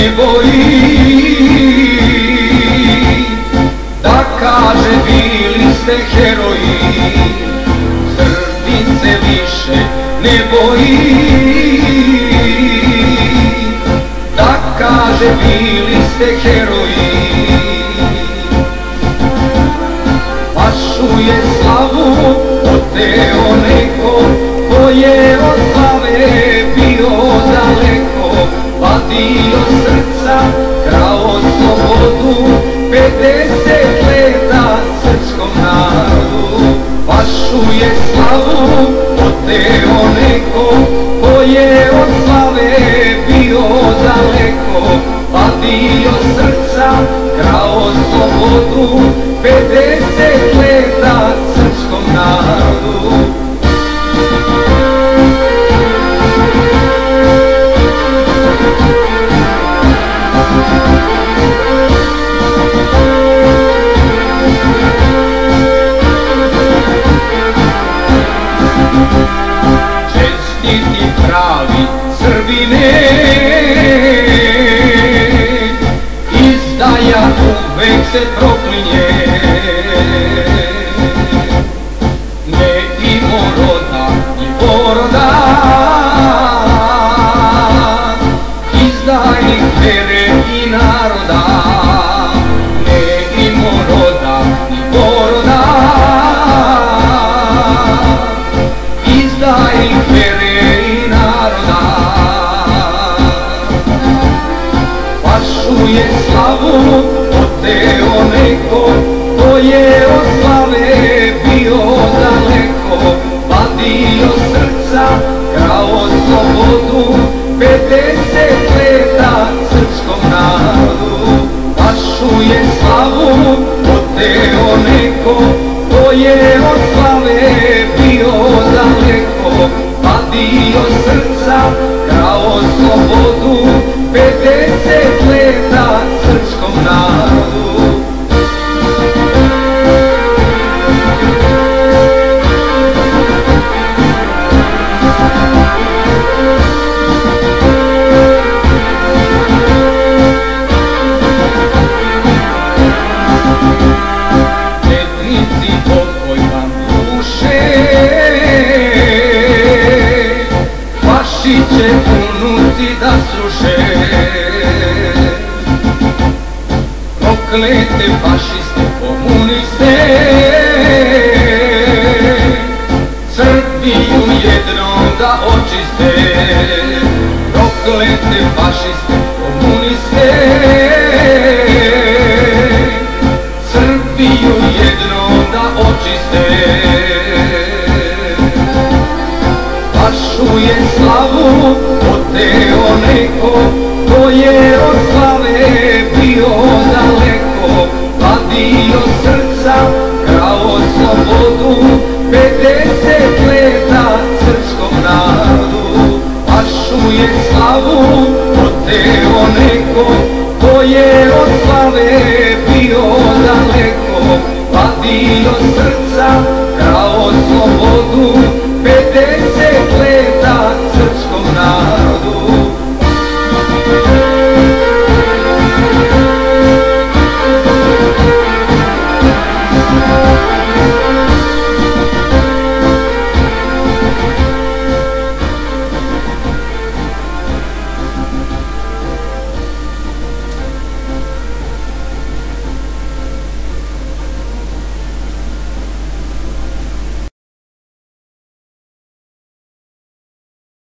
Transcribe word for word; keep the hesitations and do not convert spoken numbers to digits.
ne boji, da kaže bili ste heroji. Srbin se više ne boji, da kaže bili ste heroji. Vašu je slavu oteo neko ko je od slave bio daleko, vadio srca, krao slobodu, pedeset leta srpskom narodu. Vašu je slavu oteo neko ko je od slave bio daleko, vadio srca, krao slobodu, pedeset leta srpskom narodu. Čestiti pravi Srbine, izdaja uvek se proklinje. Ne imo roda ni poroda, izdajnik vere i naroda. Ne imo roda ni poroda, izdajnik vere i naroda. Vašu je slavu oteo neko ko je od slave bio daleko, vadio srca, krao slobodu, pedeset leta srpskom narodu. Vašu je slavu oteo neko ko je od slave bio daleko, vadio srca, krao slobodu, pedeset leta srpskom narodu. Četnici, pokoj vam duše, vaši će unuci da sruše. Proklete fašiste, komuniste, Srbiju jednom da očiste. Proklete fašiste, komuniste, Srbiju jednom da očiste. Vašu je slavu oteo neko ko je od slave bio daleko, vadio srca, krao slobodu,